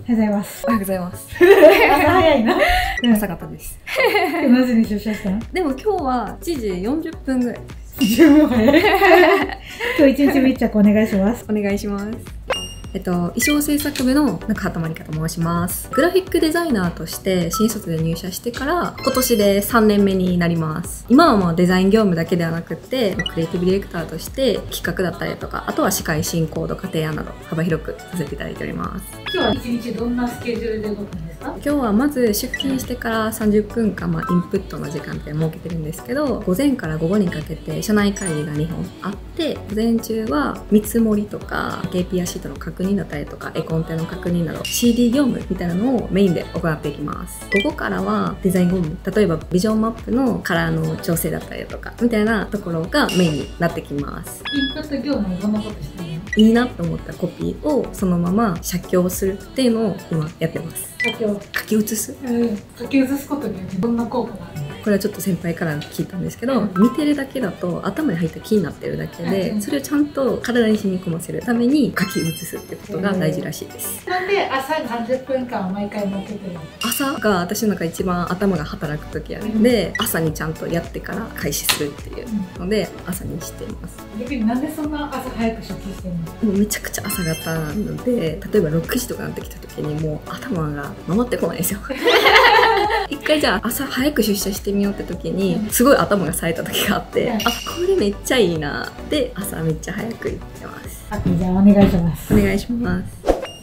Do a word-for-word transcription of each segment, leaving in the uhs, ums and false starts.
おはようございます。 おはようございます。 朝早いな。 朝方です。 何時に出社したの？ でも今日はいちじよんじゅっぷんぐらい。 十分早い。今日一日密着お願いします。 お願いします。えっと、衣装制作部の中畑まりかと申します。グラフィックデザイナーとして新卒で入社してから今年でさんねんめになります。今はもうデザイン業務だけではなくってクリエイティブディレクターとして企画だったりとか、あとは司会進行とか提案など幅広くさせていただいております。 今日は一日どんなスケジュールで動くんですか？ 今日はまず出勤してからさんじゅっぷんかん、まあ、インプットの時間って設けてるんですけど、午前から午後にかけて社内会議がにほんあって、午前中は見積もりとか ケーピーアイ シートの確認だったりとか絵コンテの確認など シーディー 業務みたいなのをメインで行っていきます。午後からはデザイン業務、例えばビジョンマップのカラーの調整だったりとかみたいなところがメインになってきます。 インプット業務にどんなことしてるの？ いいなと思ったコピーをそのまま写経するっていうのを今やってます。 写経書き写す、 うん、書き写すことによってどんな効果があるの？ これはちょっと先輩から聞いたんですけど、うん、見てるだけだと頭に入った気になってるだけで、うん、それをちゃんと体に染み込ませるために書き写すってことが大事らしいです。 なんで朝さんじゅっぷんかん毎回持っててるの？ 朝が私の中一番頭が働く時やね、うん、で朝にちゃんとやってから開始するっていうので、うん、朝にしています。 逆になんでそんな朝早く出勤してるの？ もうめちゃくちゃ朝方なので、例えばろくじとかなってきた時にもう頭が回ってこないですよ。一回じゃあ朝早く出社してみようって時にすごい頭が冴えた時があって、あ、これめっちゃいいなで朝めっちゃ早く行ってます。 あ、じゃあお願いします。 お願いします。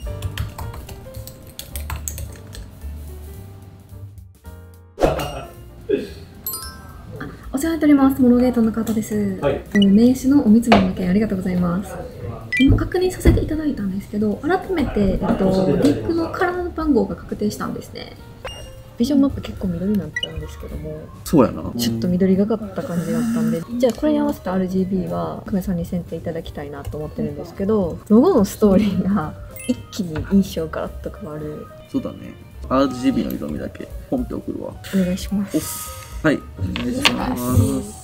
お世話になっております。モロゲートの方です。はい、名刺のお見積もりの件ありがとうございます。今確認させていただいたんですけど、改めて、えっと、ディックのカラー番号が確定したんですね。ビジョンマップ結構緑になっちゃうんですけども、 そうやな、 ちょっと緑がかった感じだったんで、じゃあこれに合わせた アールジービー は久米さんに選定いただきたいなと思ってるんですけど、ロゴのストーリーが一気に印象ガラッと変わる。 そうだね、 アールジービー の色味だけポンって送るわ。 お願いします。 はい、お願いします。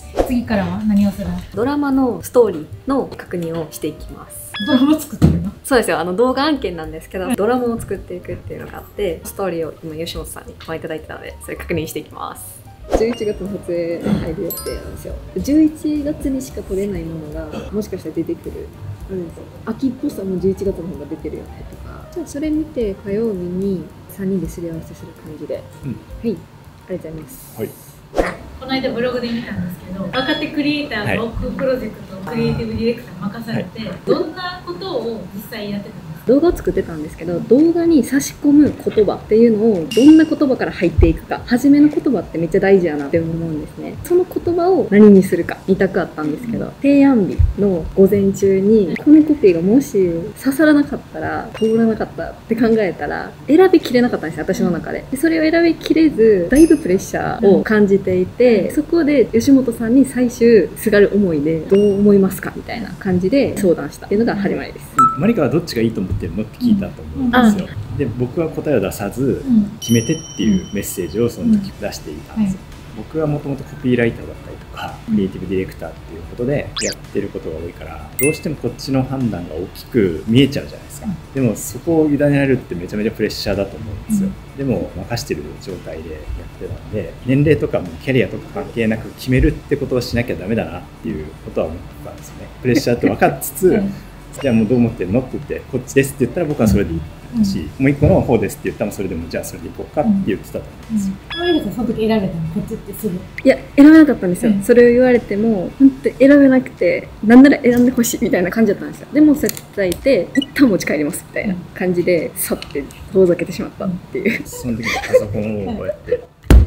次からは何をするの？ ドラマのストーリーの確認をしていきます。 ドラマ作ってるの？ そうですよ、あの動画案件なんですけど、ドラマを作っていくっていうのがあって、ストーリーを今吉本さんにご覧いただいてたので、それ確認していきます。じゅういちがつの撮影に入る予定なんですよ。じゅういちがつにしか撮れないものがもしかしたら出てくるあるんですよ。秋っぽさもじゅういちがつの方が出てるよねとか、じゃあそれ見て火曜日にさんにんですり合わせする感じで、うん、はい、ありがとうございます。はい、 この間ブログで見たんですけど、若手クリエイターのロックプロジェクトのクリエイティブディレクター任されて、はい、どんなことを実際やってたんですか？動画を作ってたんですけど、動画に差し込む言葉っていうのをどんな言葉から入っていくか、初めの言葉ってめっちゃ大事やなって思うんですね。その言葉を何にするかに択あったんですけど、提案日の午前中にこのコピーがもし刺さらなかったら、通らなかったって考えたら選びきれなかったんですよ、私の中で。でそれを選びきれず、だいぶプレッシャーを感じていて、そこで吉本さんに最終すがる思いでどう思いますかみたいな感じで相談したっていうのが始まりです。 マリカはどっちがいいと思ってるのって聞いたと思うんですよ。うん、で僕は答えを出さず、うん、決めてっていうメッセージをその時出していたんですよ。うん、僕はもともとコピーライターだったりとかクリエイティブディレクターっていうことでやってることが多いから、どうしてもこっちの判断が大きく見えちゃうじゃないですか。うん、でもそこを委ねられるってめちゃめちゃプレッシャーだと思うんですよ。うん、でも任してる状態でやってたんで、年齢とかもキャリアとか関係なく決めるってことをしなきゃダメだなっていうことは思ったんですよね。プレッシャーって分かりつつ、うん、じゃあもうどう思ってるのって言って、こっちですって言ったら僕はそれでいいし、うん、もう一個の方ですって言ったらそれでもじゃあそれでいこうかって言ってたと思うんですよ。 マリカさんその時選べたの？こっちってすぐ？ いや、選べなかったんですよ。うん、それを言われても本当選べなくて、なんなら選んでほしいみたいな感じだったんですよ。でも絶対いて一旦持ち帰りますみたいな感じでさって遠ざけてしまったっていう。 その時にパソコンをこうやって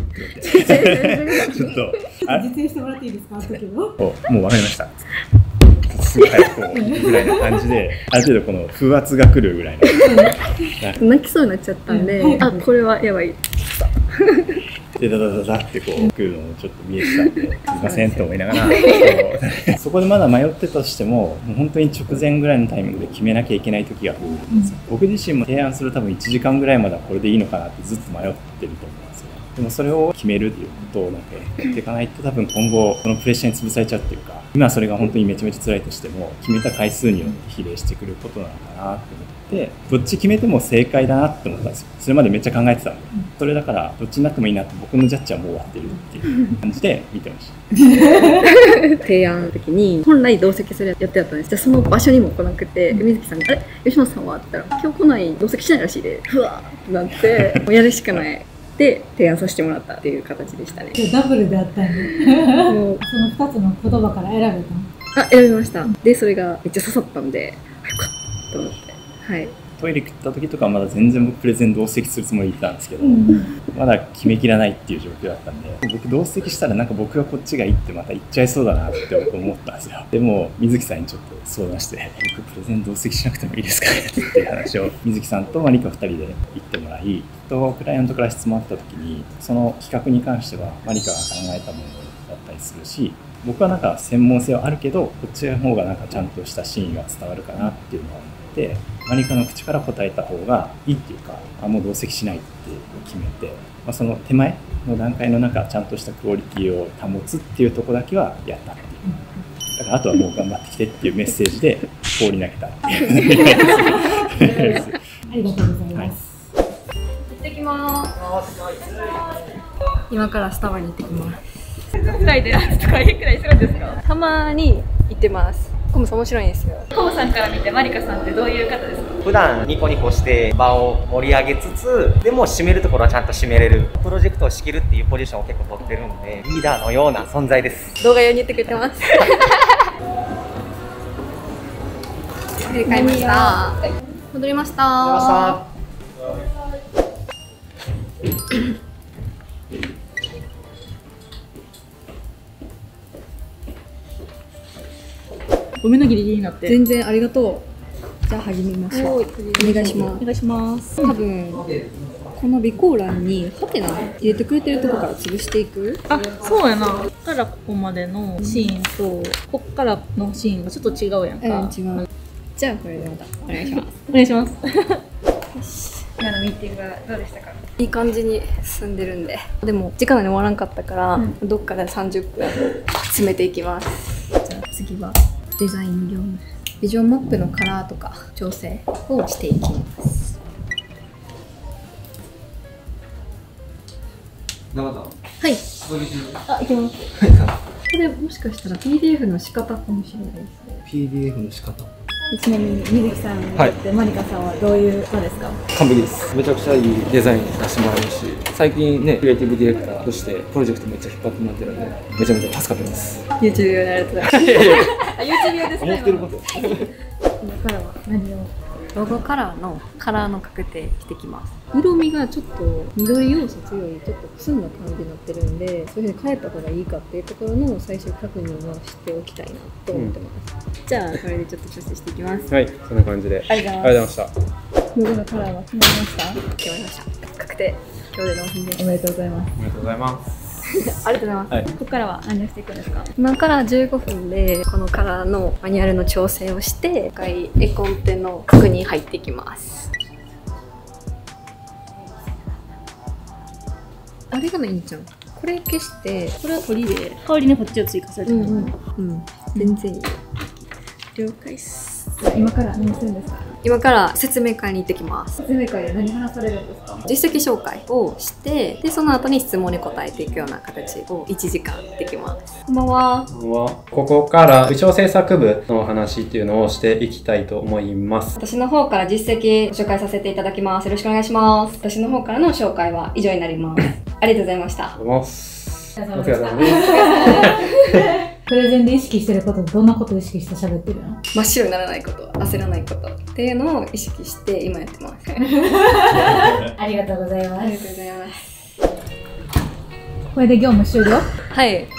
ちょっと実演してもらっていいですか？あの時ももう分かりました。すごい早くこうぐらいな感じで、ある程度この風圧が来るぐらいの泣きそうになっちゃったんで、うん、あ、これはやばいでダダダダってこう来るのもちょっと見えてたんで、すいませんと思いながらそこでまだ迷ってたとしても、もう本当に直前ぐらいのタイミングで決めなきゃいけない時が来るんですよ。うん、僕自身も提案する多分いちじかんぐらいまではこれでいいのかなってずっと迷ってると思うんですよ。 でもそれを決めるっていうことをなんかやっていかないと多分今後そのプレッシャーに潰されちゃうっていうか、今それが本当にめちゃめちゃ辛いとしても決めた回数によって比例してくることなのかなって思って、どっち決めても正解だなって思ったんですよ。それまでめっちゃ考えてたんで、それだからどっちになってもいいなって、僕のジャッジはもう終わってるっていう感じで見てました。 提案の時に本来同席する予定だったんです。じゃあその場所にも来なくて、水木さんに「あれ吉野さんは?」って言ったら「今日来ない、同席しないらしいで」ふわーってなってもうやるしかないで提案させてもらったっていう形でしたね。 ダブルであったんでもうそのふたつの言葉から選べたの？ あ、選びました。でそれがめっちゃ刺さったんで、よかったと思って、はい。 トイレ行った時とかはまだ全然僕プレゼン同席するつもりでいたんですけど、うん、まだ決めきらないっていう状況だったんで、僕同席したらなんか僕がこっちがいいってまた言っちゃいそうだなって僕思ったんですよ。でも水木さんにちょっと相談して「僕プレゼン同席しなくてもいいですかね?」っていう話を水木さんとマリカふたりで言ってもらい、とクライアントから質問あった時にその企画に関してはマリカが考えたものだったりするし、僕はなんか専門性はあるけどこっちの方がなんかちゃんとしたシーンが伝わるかなっていうのは思って、マリカの口から答えた方がいいっていうか、あもう同席しないって決めて、まあ、その手前の段階の中ちゃんとしたクオリティを保つっていうところだけはやったっていう、だからあとはもう頑張ってきてっていうメッセージで放り投げたっていうありがとうございます、 はい、行ってきます。今からスタバに行ってきます。ふたりでランチとかいくらいするんですか？たまに行ってます。コムさん面白いんですよ。コムさんから見てマリカさんってどういう方ですか？ 普段ニコニコして場を盛り上げつつ、でも締めるところはちゃんと締めれる、プロジェクトを仕切るっていうポジションを結構取ってるんで、リーダーのような存在です。 動画用に言ってくれてます。で買いました。戻りました。 戻りました。 ごめんなギリギリになって。 全然ありがとう。じゃあ始めましょう。お願いします。 お願いします。 多分この備考欄にハテナ入れてくれてるとこから潰していく。 あ、そうやな。ここからここまでのシーンとここからのシーンがちょっと違うやんか。 うん、違う。じゃあこれでまたお願いします。 お願いします。 よし。今のミーティングはどうでしたか？いい感じに進んでるんで、でも時間内に終わらんかったから、うん、どっかでさんじゅっぷん詰めていきます。じゃあ次はデザイン業務、ビジョンマップのカラーとか調整をしていきます。 長田。 はい。あ、いきます。これもしかしたら ピーディーエフ の仕方かもしれないですね。 ピーディーエフ の仕方。 ちなみに水木さんにとってマリカさんはどういう人ですか？ 完璧です。めちゃくちゃいいデザイン出してもらえるし、最近ねクリエイティブディレクターとしてプロジェクトめっちゃ引っ張ってもらってるんで、めちゃめちゃ助かってます。 YouTube 用にありがとうございます。YouTube 用ですね。 思ってること今からは何をロゴカラーのカラーの確定してきます。色味がちょっと緑要素強い、ちょっとくすんだ感じになってるんで、そういうふうに変えた方がいいかっていうところの最終確認はしておきたいなと思ってます、うん、じゃあこれでちょっと調整していきます。 はい、そんな感じでありがとうございました。 ロゴのカラーは決まりました？ 決まりました。確定。今日で納品です。 おめでとうございます。 おめでとうございます。 ありがとうございます、 はい、 ここからは何をしていくんですか？ 今からじゅうごふんでこのカラーのマニュアルの調整をして、一回絵コンテの確認入っていきます。あれがないんじゃん。これ消して、 これは取りで代わりにこっちを追加されてる。うんうん、うん、全然いい。了解っす。 今から何するんですか？ 今から説明会に行ってきます。 説明会で何話されるんですか？ 実績紹介をして、でその後に質問に答えていくような形をいちじかんできます。こんばんは。 こんばんは。ここから部長制作部のお話っていうのをしていきたいと思います。 私の方から実績ご紹介させていただきます。よろしくお願いします。私の方からの紹介は以上になります。ありがとうございました。 ありがとうございます。 お疲れ様です。プレゼンで意識してること、どんなことを意識して喋ってるの？ 真っ白にならないこと、焦らないことっていうのを意識して今やってます。 ありがとうございます。 ありがとうございます。 これで業務終了？ はい。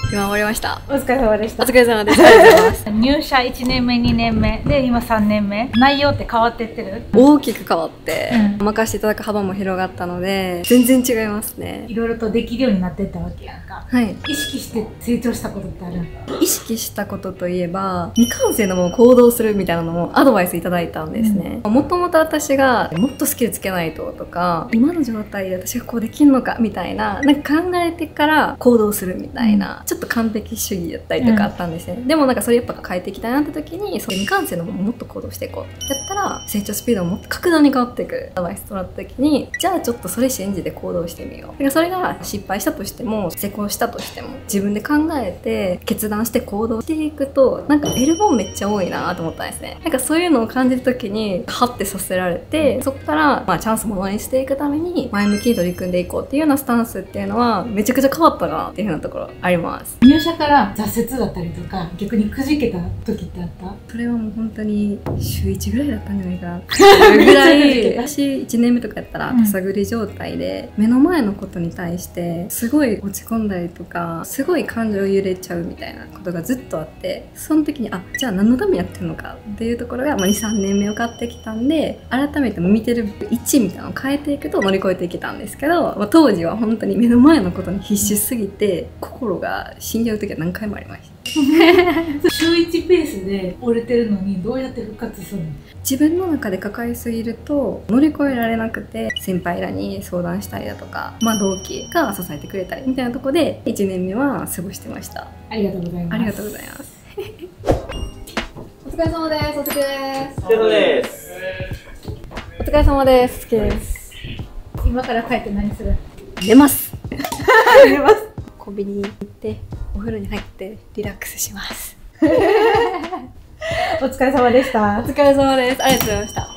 今終わりました。 お疲れ様でした。 お疲れ様です。ありがとうございます。 入社いちねんめ、にねんめで今さんねんめ、内容って変わってってる？ 大きく変わって、 うん、 任せていただく幅も広がったので全然違いますね。 いろいろとできるようになってったわけやんか。 はい。 意識して成長したことってある？ 意識したことといえば未完成のものを行動するみたいなのもアドバイスいただいたんですね。もともと私がもっとスキルつけないととか今の状態で私がこうできるのかみたいななんか考えてから行動するみたいな、うん、ちょっと完璧主義だったりとかあったんですね、うん、でもなんかそれやっぱ変えていきたいなって時にその未完成のものをもっと行動していこうやったら成長スピードももっと格段に変わっていくアドバイスとなった時にじゃあちょっとそれ信じて行動してみよう。だからそれが失敗したとしても成功したとしても自分で考えて決断して行動していくとなんか得るもんめっちゃ多いなと思ったんですね。なんかそういうのを感じる時にハッてさせられてそこからまあチャンスものにしていくために前向きに取り組んでいこうっていうようなスタンスっていうのはめちゃくちゃ変わったなっていうふうなところあります。 入社から挫折だったりとか逆にくじけた時ってあった？ それはもう本当に週いちぐらいだったんじゃないかなっていうぐらい私いちねんめとかやったら手探り状態で目の前のことに対してすごい落ち込んだりとかすごい感情揺れちゃうみたいなことがずっとあってその時にあじゃあ何のためにやってるのかっていうところが、まあ、にさんねんめを買ってきたんで改めて見てる位置みたいなのを変えていくと乗り越えていけたんですけど、まあ、当時は本当に目の前のことに必死すぎて心が死んじゃう時は何回もありました週いちペースで折れてるのにどうやって復活するの？ 自分の中で抱えすぎると乗り越えられなくて先輩らに相談したりだとか、まあ、同期が支えてくれたりみたいなところでいちねんめは過ごしてました。 ありがとうございます。 ありがとうございますお疲れ様です。お疲れです。 お疲れ様です。 お疲れ様です。好きです。 今から帰って何する？ 寝ます寝ます。 コンビニに行ってお風呂に入ってリラックスしますお疲れ様でした。 お疲れ様です。ありがとうございました。